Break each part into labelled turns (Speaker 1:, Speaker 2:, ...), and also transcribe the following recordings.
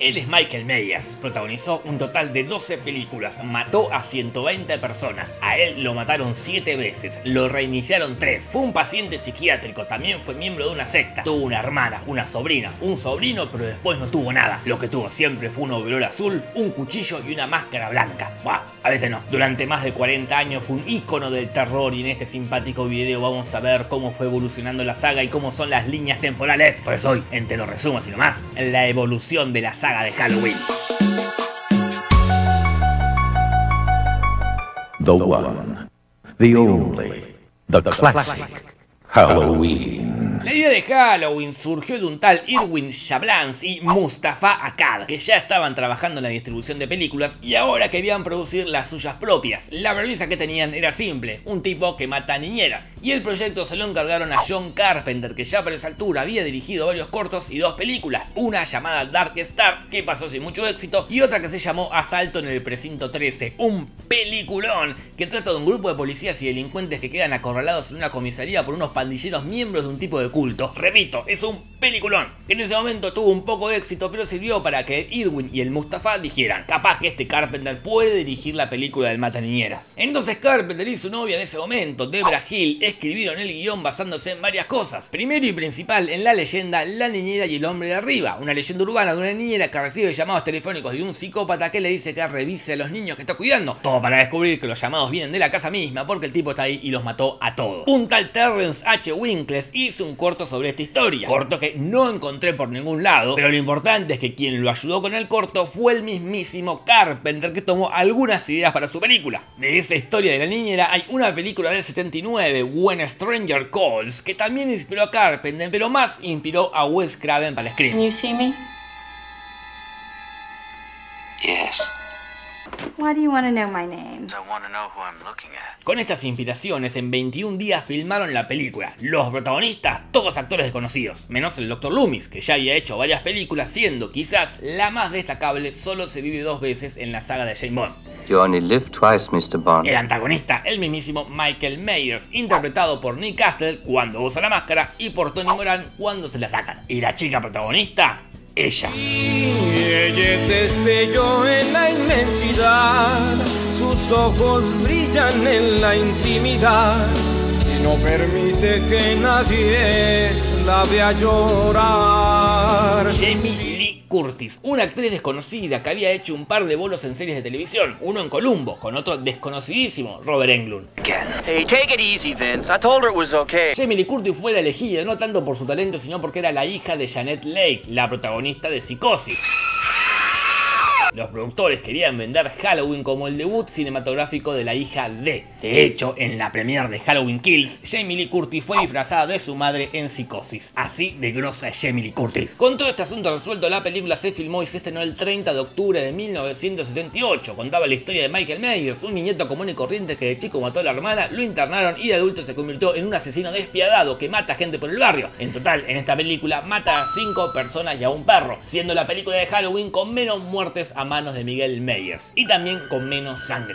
Speaker 1: Él es Michael Myers, protagonizó un total de 12 películas, mató a 120 personas, a él lo mataron 7 veces, lo reiniciaron 3, fue un paciente psiquiátrico, también fue miembro de una secta, tuvo una hermana, una sobrina, un sobrino, pero después no tuvo nada. Lo que tuvo siempre fue un overol azul, un cuchillo y una máscara blanca. Bah, a veces no. Durante más de 40 años fue un ícono del terror y en este simpático video vamos a ver cómo fue evolucionando la saga y cómo son las líneas temporales. Por eso hoy, en Te lo resumo así nomás, la evolución de la saga de Halloween.
Speaker 2: The one, the only, the classic Halloween.
Speaker 1: La idea de Halloween surgió de un tal Irwin Yablans y Mustafa Akkad, que ya estaban trabajando en la distribución de películas y ahora querían producir las suyas propias. La premisa que tenían era simple, un tipo que mata a niñeras, y el proyecto se lo encargaron a John Carpenter, que ya para esa altura había dirigido varios cortos y 2 películas, una llamada Dark Star, que pasó sin mucho éxito, y otra que se llamó Asalto en el Precinto 13, un peliculón que trata de un grupo de policías y delincuentes que quedan acorralados en una comisaría por unos pandilleros miembros de un tipo de culto. Repito, es un peliculón que en ese momento tuvo un poco de éxito, pero sirvió para que Irwin y el Mustafa dijeran, capaz que este Carpenter puede dirigir la película del Mata Niñeras. Entonces Carpenter y su novia de ese momento, Debra Hill, escribieron el guión basándose en varias cosas. Primero y principal en la leyenda La Niñera y el Hombre de Arriba, una leyenda urbana de una niñera que recibe llamados telefónicos de un psicópata que le dice que revise a los niños que está cuidando. Todo para descubrir que los llamados vienen de la casa misma porque el tipo está ahí y los mató a todos. Un tal Terrence H. Winkless hizo un corto sobre esta historia, corto que no encontré por ningún lado, pero lo importante es que quien lo ayudó con el corto fue el mismísimo Carpenter, que tomó algunas ideas para su película. De esa historia de la niñera hay una película del 79, When a Stranger Calls, que también inspiró a Carpenter, pero más inspiró a Wes Craven para Scream.
Speaker 3: Can you see me?
Speaker 4: Yes.
Speaker 3: Why do you want to know my name?
Speaker 4: I want to know who I'm looking at.
Speaker 1: Con estas inspiraciones, en 21 días filmaron la película. Los protagonistas, todos actores desconocidos, menos el Dr. Loomis, que ya había hecho varias películas, siendo quizás la más destacable Solo se vive 2 veces en la saga de James Bond.
Speaker 4: You only live twice, Mr. Bond.
Speaker 1: El antagonista, el mismísimo Michael Myers, interpretado por Nick Castle cuando usa la máscara y por Tony Moran cuando se la sacan. Y la chica protagonista, ella.
Speaker 5: Y ella es destello en la inmensidad, sus ojos brillan en la intimidad y no permite que nadie la vea llorar.
Speaker 1: Jamie Lee Curtis, una actriz desconocida que había hecho un par de bolos en series de televisión, uno en Columbo, con otro desconocidísimo, Robert Englund.
Speaker 6: Hey, take it easy, Vince. I told her it was okay.
Speaker 1: Jamie Lee Curtis fue la elegida no tanto por su talento, sino porque era la hija de Janet Leigh, la protagonista de Psicosis. Los productores querían vender Halloween como el debut cinematográfico de la hija de. De hecho, en la premiere de Halloween Kills, Jamie Lee Curtis fue disfrazada de su madre en Psicosis. Así de grosa es Jamie Lee Curtis. Con todo este asunto resuelto, la película se filmó y se estrenó el 30 de octubre de 1978. Contaba la historia de Michael Myers, un niñito común y corriente que de chico mató a la hermana, lo internaron y de adulto se convirtió en un asesino despiadado que mata gente por el barrio. En total, en esta película mata a 5 personas y a un perro, siendo la película de Halloween con menos muertes a manos de Miguel Myers y también con menos sangre.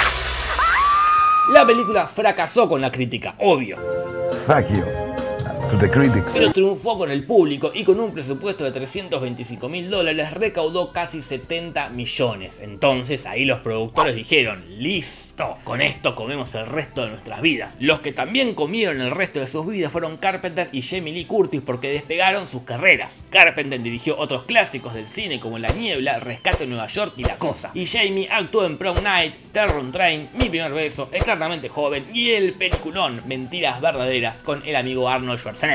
Speaker 1: La película fracasó con la crítica, obvio.
Speaker 7: Fuck you. To the critics.
Speaker 1: Pero triunfó con el público y con un presupuesto de $325.000 recaudó casi 70 millones. Entonces ahí los productores dijeron, listo, con esto comemos el resto de nuestras vidas. Los que también comieron el resto de sus vidas fueron Carpenter y Jamie Lee Curtis porque despegaron sus carreras. Carpenter dirigió otros clásicos del cine como La Niebla, Rescate en Nueva York y La Cosa. Y Jamie actuó en Prom Night, Terror Train, Mi Primer Beso, Eternamente Joven y el peliculón Mentiras Verdaderas con el amigo Arnold Schwarzenegger.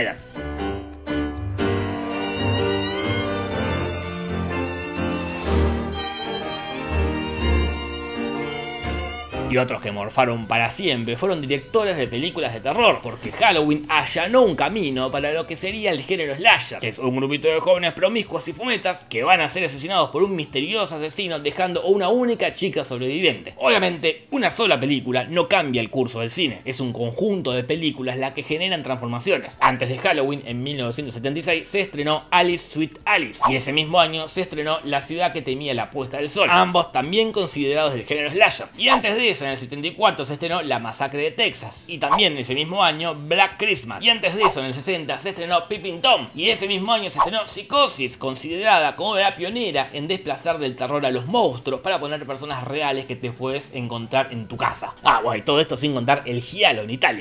Speaker 1: Y otros que morfaron para siempre fueron directores de películas de terror, porque Halloween allanó un camino para lo que sería el género slasher, que es un grupito de jóvenes promiscuos y fumetas que van a ser asesinados por un misterioso asesino dejando una única chica sobreviviente. Obviamente, una sola película no cambia el curso del cine, es un conjunto de películas las que generan transformaciones. Antes de Halloween, en 1976, se estrenó Alice Sweet Alice, y ese mismo año se estrenó La ciudad que temía la puesta del sol, ambos también considerados del género slasher. Y antes de eso, Después, en el 74, se estrenó La Masacre de Texas. Y también ese mismo año, Black Christmas. Y antes de eso, en el 60, se estrenó Peeping Tom. Y ese mismo año se estrenó Psicosis, considerada como la pionera en desplazar del terror a los monstruos para poner personas reales que te puedes encontrar en tu casa. Ah, bueno, y todo esto sin contar el giallo en Italia.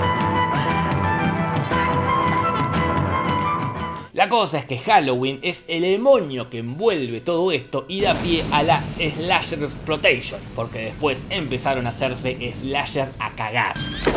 Speaker 1: La cosa es que Halloween es el demonio que envuelve todo esto y da pie a la Slasher Exploitation, porque después empezaron a hacerse slasher a cagar.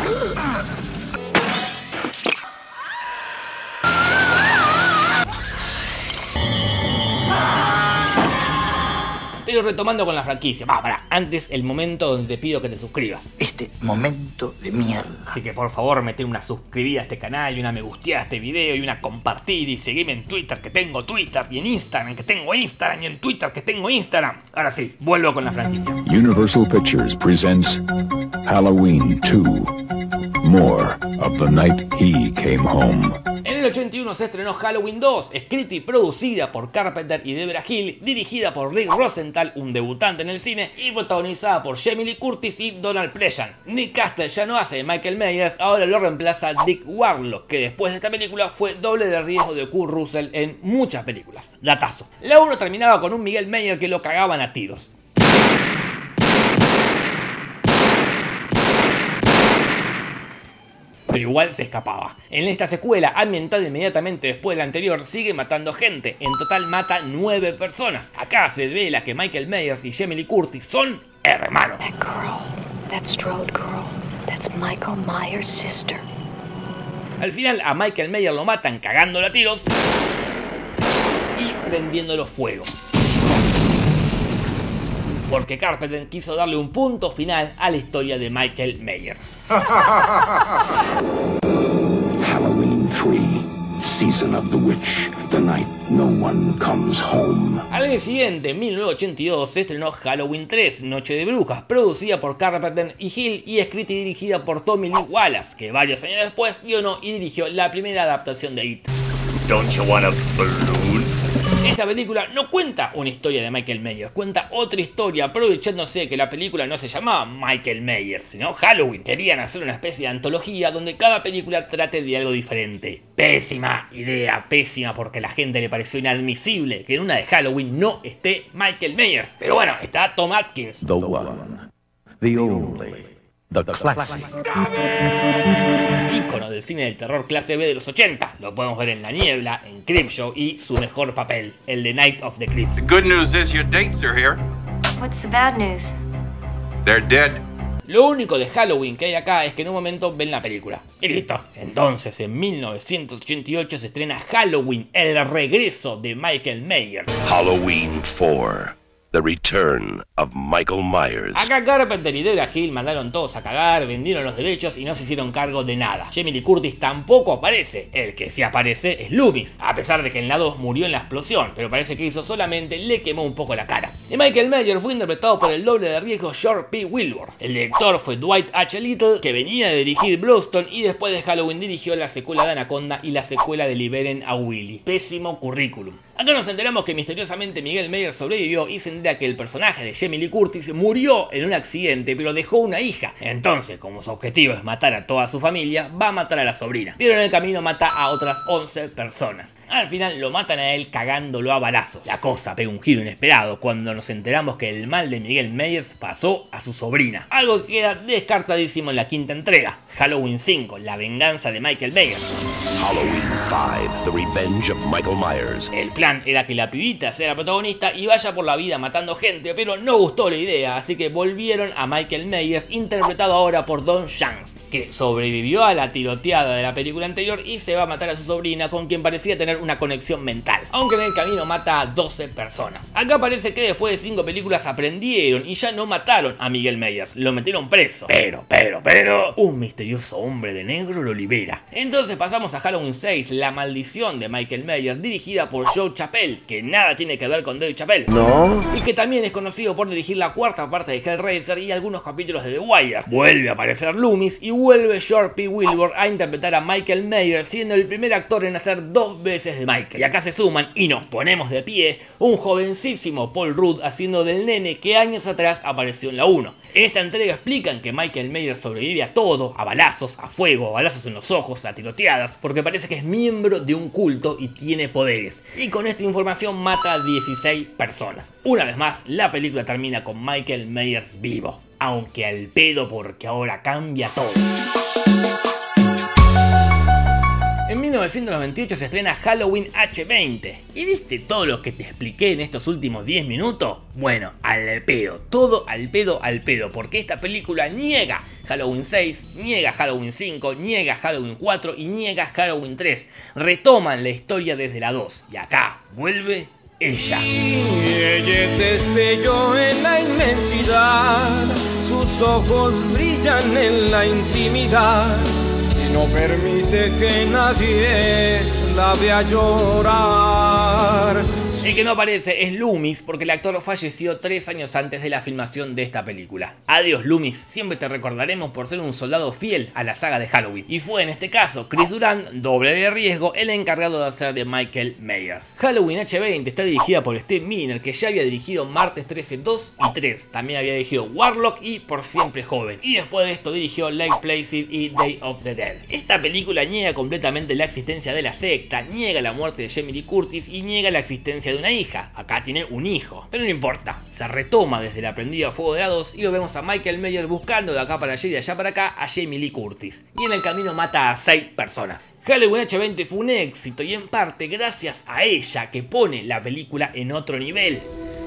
Speaker 1: Pero retomando con la franquicia, antes el momento donde te pido que te suscribas.
Speaker 8: Este momento de mierda.
Speaker 1: Así que por favor meter una suscribida a este canal y una me gusteada a este video y una compartir y seguirme en Twitter que tengo Twitter y en Instagram que tengo Instagram y en Twitter que tengo Instagram. Ahora sí, vuelvo con la franquicia.
Speaker 2: Universal Pictures presents Halloween 2. More of the night he came home.
Speaker 1: En el 81 se estrenó Halloween 2, escrita y producida por Carpenter y Deborah Hill, dirigida por Rick Rosenthal, un debutante en el cine, y protagonizada por Jamie Lee Curtis y Donald Pleasant. Nick Castle ya no hace de Michael Myers, ahora lo reemplaza Dick Warlock, que después de esta película fue doble de riesgo de Kurt Russell en muchas películas. Datazo. La 1 terminaba con un Miguel Myers que lo cagaban a tiros. Pero igual se escapaba. En esta secuela, ambientada inmediatamente después de la anterior, sigue matando gente. En total mata 9 personas. Acá se revela que Michael Myers y Jamie Lee Curtis son hermanos.
Speaker 9: That girl, that Strode girl, that's Michael Myers' sister.
Speaker 1: Al final a Michael Myers lo matan cagándolo a tiros y prendiéndolo fuego. Porque Carpenter quiso darle un punto final a la historia de Michael Myers.
Speaker 10: Halloween 3, Season of the Witch, the night no one comes home.
Speaker 1: Al año siguiente, en 1982, se estrenó Halloween 3, Noche de Brujas, producida por Carpenter y Hill y escrita y dirigida por Tommy Lee Wallace, que varios años después guionó y dirigió la primera adaptación de It.
Speaker 10: Don't you want a balloon?
Speaker 1: Esta película no cuenta una historia de Michael Myers, cuenta otra historia aprovechándose de que la película no se llamaba Michael Myers, sino Halloween. Querían hacer una especie de antología donde cada película trate de algo diferente. Pésima idea, pésima, porque a la gente le pareció inadmisible que en una de Halloween no esté Michael Myers. Pero bueno, está Tom Atkins.
Speaker 2: The one, the only, the classic.
Speaker 1: Ícono del cine del terror clase B de los 80. Lo podemos ver en La Niebla, en Creepshow y su mejor papel, el de Night of the Creeps.
Speaker 11: The good news is your dates are here.
Speaker 3: What's the bad news?
Speaker 11: They're dead.
Speaker 1: Lo único de Halloween que hay acá es que en un momento ven la película. Y listo. Entonces, en 1988 se estrena Halloween, el regreso de Michael Myers.
Speaker 10: Halloween 4, The Return of Michael Myers.
Speaker 1: Acá Carpenter y Deborah Hill mandaron todos a cagar, vendieron los derechos y no se hicieron cargo de nada. Jamie Lee Curtis tampoco aparece. El que sí aparece es Loomis, a pesar de que en la 2 murió en la explosión, pero parece que hizo solamente le quemó un poco la cara. Y Michael Myers fue interpretado por el doble de riesgo George P. Wilbur. El director fue Dwight H. Little, que venía de dirigir Bloodstone y después de Halloween dirigió la secuela de Anaconda y la secuela de Liberen a Willy. Pésimo currículum. Acá nos enteramos que misteriosamente Miguel Myers sobrevivió y se entera que el personaje de Jamie Lee Curtis murió en un accidente, pero dejó una hija. Entonces, como su objetivo es matar a toda su familia, va a matar a la sobrina. Pero en el camino mata a otras 11 personas. Al final lo matan a él cagándolo a balazos. La cosa pega un giro inesperado cuando nos enteramos que el mal de Miguel Myers pasó a su sobrina. Algo que queda descartadísimo en la quinta entrega, Halloween 5, la venganza de Michael Myers.
Speaker 10: Halloween 5, The Revenge of Michael Myers.
Speaker 1: El plan era que la pibita sea la protagonista y vaya por la vida matando gente, pero no gustó la idea, así que volvieron a Michael Myers, interpretado ahora por Don Shanks, que sobrevivió a la tiroteada de la película anterior y se va a matar a su sobrina, con quien parecía tener una conexión mental, aunque en el camino mata a 12 personas. Acá parece que después de 5 películas aprendieron y ya no mataron a Miguel Myers, lo metieron preso, pero un misterioso hombre de negro lo libera. Entonces pasamos a Halloween 6, la maldición de Michael Myers, Myers, dirigida por Joe Chappelle, que nada tiene que ver con Dave Chappelle.
Speaker 7: No.
Speaker 1: Y que también es conocido por dirigir la cuarta parte de Hellraiser y algunos capítulos de The Wire. Vuelve a aparecer Loomis y vuelve George P. Wilbur a interpretar a Michael Myers, siendo el primer actor en hacer 2 veces de Michael. Y acá se suman, y nos ponemos de pie, un jovencísimo Paul Rudd haciendo del nene que años atrás apareció en la 1. En esta entrega explican que Michael Myers sobrevive a todo, a balazos, a fuego, a balazos en los ojos, a tiroteadas, porque parece que es miembro de un culto y tiene poderes. Y con esta información mata a 16 personas. Una vez más, la película termina con Michael Myers vivo, aunque al pedo porque ahora cambia todo. En 1998 se estrena Halloween H20. ¿Y viste todo lo que te expliqué en estos últimos 10 minutos? Bueno, al pedo, todo al pedo, porque esta película niega Halloween 6, niega Halloween 5, niega Halloween 4 y niega Halloween 3. Retoman la historia desde la 2 y acá vuelve ella.
Speaker 5: Y ella es destello en la inmensidad, sus ojos brillan en la intimidad. No permite que nadie la vea llorar.
Speaker 1: El que no aparece es Loomis porque el actor falleció 3 años antes de la filmación de esta película. Adiós Loomis, siempre te recordaremos por ser un soldado fiel a la saga de Halloween. Y fue en este caso Chris Durand, doble de riesgo, el encargado de hacer de Michael Myers. Halloween H20 está dirigida por Steve Miner, que ya había dirigido Martes 13 2 y 3. También había dirigido Warlock y Por Siempre Joven. Y después de esto dirigió Lake Placid y Day of the Dead. Esta película niega completamente la existencia de la secta, niega la muerte de Jamie Lee Curtis y niega la existencia de una hija. Acá tiene un hijo, pero no importa, se retoma desde la prendida a fuego de la 2 y lo vemos a Michael Myers buscando de acá para allá y de allá para acá a Jamie Lee Curtis, y en el camino mata a 6 personas. Halloween H20 fue un éxito y en parte gracias a ella, que pone la película en otro nivel.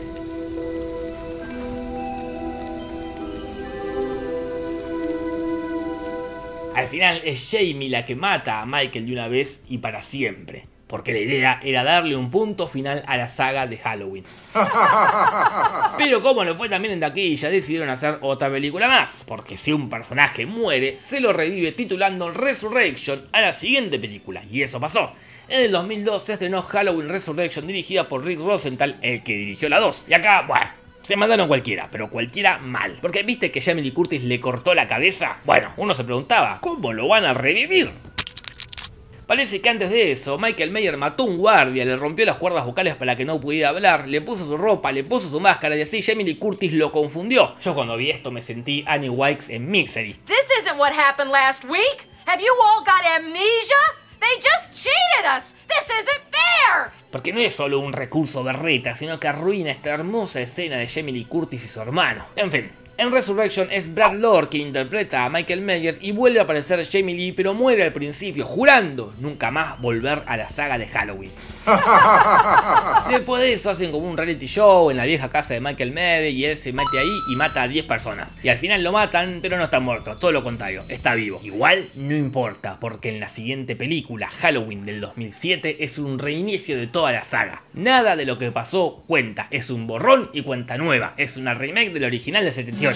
Speaker 1: Al final es Jamie la que mata a Michael de una vez y para siempre, porque la idea era darle un punto final a la saga de Halloween. Pero como no fue también en taquilla, decidieron hacer otra película más, porque si un personaje muere, se lo revive titulando Resurrection a la siguiente película, y eso pasó. En el 2002 se estrenó Halloween Resurrection, dirigida por Rick Rosenthal, el que dirigió la 2. Y acá, bueno, se mandaron cualquiera, pero cualquiera mal. Porque viste que Jamie Lee Curtis le cortó la cabeza. Bueno, uno se preguntaba, ¿cómo lo van a revivir? Parece que antes de eso, Michael Myers mató a un guardia, le rompió las cuerdas vocales para que no pudiera hablar, le puso su ropa, le puso su máscara y así Jamie Lee Curtis lo confundió. Yo cuando vi esto me sentí Annie Wilkes en Misery.
Speaker 12: This isn't what happened last week. Have you all got amnesia? They just cheated us. This isn't fair.
Speaker 1: Porque no es solo un recurso berreta, sino que arruina esta hermosa escena de Jamie Lee Curtis y su hermano. En fin. En Resurrection es Brad Lord quien interpreta a Michael Myers y vuelve a aparecer Jamie Lee, pero muere al principio, jurando nunca más volver a la saga de Halloween. Después de eso hacen como un reality show en la vieja casa de Michael Myers y él se mete ahí y mata a 10 personas. Y al final lo matan, pero no está muerto, todo lo contrario, está vivo. Igual no importa, porque en la siguiente película, Halloween del 2007, es un reinicio de toda la saga. Nada de lo que pasó cuenta, es un borrón y cuenta nueva, es una remake del original de 78.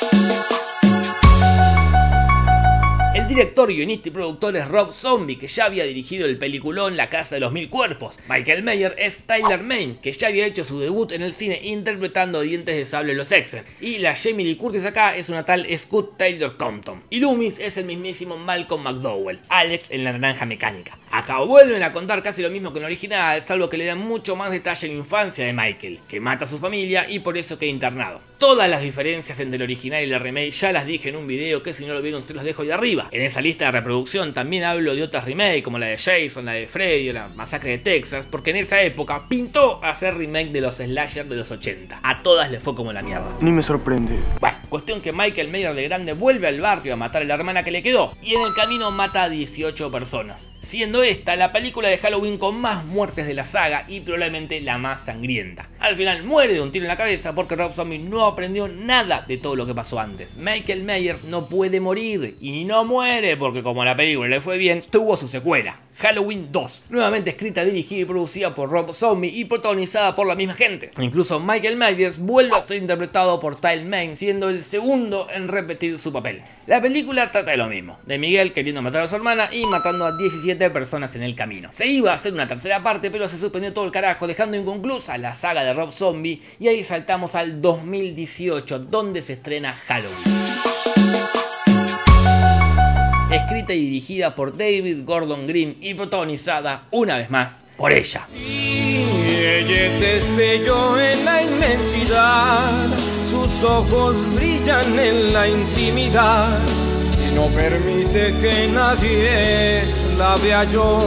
Speaker 1: El director, guionista y productor es Rob Zombie, que ya había dirigido el peliculón La Casa de los Mil Cuerpos. Michael Myers es Tyler Mane, que ya había hecho su debut en el cine interpretando Dientes de Sable en los X-Men. Y la Jamie Lee Curtis acá es una tal Scout Taylor Compton. Y Loomis es el mismísimo Malcolm McDowell, Alex en La Naranja Mecánica. Acá vuelven a contar casi lo mismo que en el original, salvo que le dan mucho más detalle en la infancia de Michael, que mata a su familia y por eso queda internado. Todas las diferencias entre el original y la remake ya las dije en un video que si no lo vieron se los dejo ahí arriba. En esa lista de reproducción también hablo de otras remakes como la de Jason, la de Freddy o la Masacre de Texas, porque en esa época pintó hacer remake de los slasher de los 80. A todas les fue como la mierda.
Speaker 13: Ni me sorprende.
Speaker 1: Bueno, cuestión que Michael Myers de grande vuelve al barrio a matar a la hermana que le quedó y en el camino mata a 18 personas, siendo esta la película de Halloween con más muertes de la saga y probablemente la más sangrienta. Al final muere de un tiro en la cabeza porque Rob Zombie no aprendió nada de todo lo que pasó antes. Michael Myers no puede morir y no muere. muere porque como a la película le fue bien, tuvo su secuela, Halloween 2, nuevamente escrita, dirigida y producida por Rob Zombie y protagonizada por la misma gente. Incluso Michael Myers vuelve a ser interpretado por Tyler Mane, siendo el segundo en repetir su papel. La película trata de lo mismo, de Miguel queriendo matar a su hermana y matando a 17 personas en el camino. Se iba a hacer una tercera parte, pero se suspendió todo el carajo, dejando inconclusa la saga de Rob Zombie, y ahí saltamos al 2018, donde se estrena Halloween. Escrita y dirigida por David Gordon Green y protagonizada, una vez más, por ella.
Speaker 5: Y ella es destello en la inmensidad, sus ojos brillan en la intimidad y no permite que nadie la vea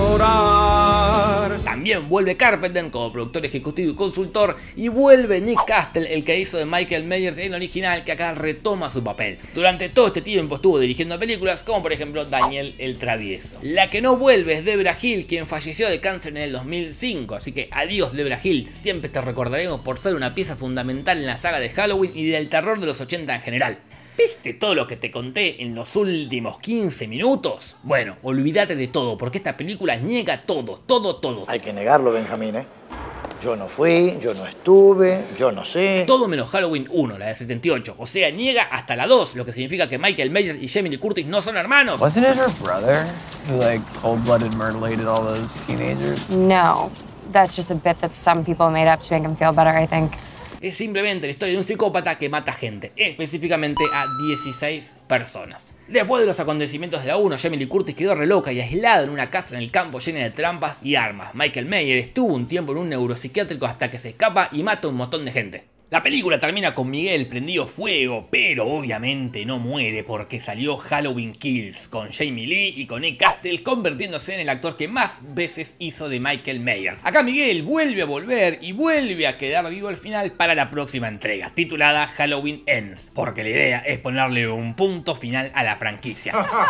Speaker 5: llorar.
Speaker 1: También vuelve Carpenter como productor ejecutivo y consultor, y vuelve Nick Castle, el que hizo de Michael Myers en el original, que acá retoma su papel. Durante todo este tiempo estuvo dirigiendo películas como por ejemplo Daniel el Travieso. La que no vuelve es Debra Hill, quien falleció de cáncer en el 2005, así que adiós Debra Hill, siempre te recordaremos por ser una pieza fundamental en la saga de Halloween y del terror de los 80 en general. ¿Viste todo lo que te conté en los últimos 15 minutos? Bueno, olvídate de todo, porque esta película niega todo.
Speaker 8: Hay que negarlo, Benjamín, ¿eh? Yo no fui, yo no estuve, yo no sé.
Speaker 1: Todo menos Halloween 1, la de 78. O sea, niega hasta la 2, lo que significa que Michael Myers y Jamie Lee Curtis no son hermanos.
Speaker 13: Wasn't it her brother who cold-blooded murdered all those teenagers?
Speaker 14: No, that's just a bit that some people made up to make him feel better, I think.
Speaker 1: Es simplemente la historia de un psicópata que mata gente, específicamente a 16 personas. Después de los acontecimientos de la 1, Jamie Lee Curtis quedó re loca y aislada en una casa en el campo llena de trampas y armas. Michael Myers estuvo un tiempo en un neuropsiquiátrico hasta que se escapa y mata a un montón de gente. La película termina con Miguel prendido fuego, pero obviamente no muere porque salió Halloween Kills con Jamie Lee y con Nick Castle, convirtiéndose en el actor que más veces hizo de Michael Myers. Acá Miguel vuelve a volver y vuelve a quedar vivo al final para la próxima entrega, titulada Halloween Ends, porque la idea es ponerle un punto final a la franquicia.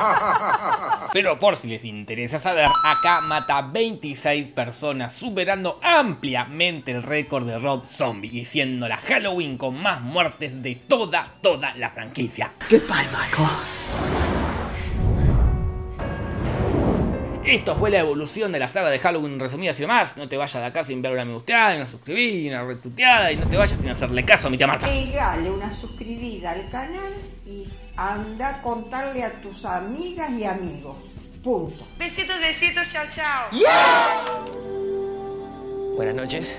Speaker 1: Pero por si les interesa saber, acá mata 26 personas, superando ampliamente el récord de Rob Zombie y siendo la Halloween con más muertes de toda la franquicia.
Speaker 8: Goodbye, Michael.
Speaker 1: Esto fue la evolución de la saga de Halloween resumida así nomás. No te vayas de acá sin ver una me gusteada, una suscribida, una retuiteada, y no te vayas sin hacerle caso a mi tía Marta.
Speaker 15: Pégale una suscribida al canal y anda a contarle a tus amigas y amigos. Punto.
Speaker 12: Besitos, besitos, chao, chao.
Speaker 15: Yeah.
Speaker 16: Buenas noches.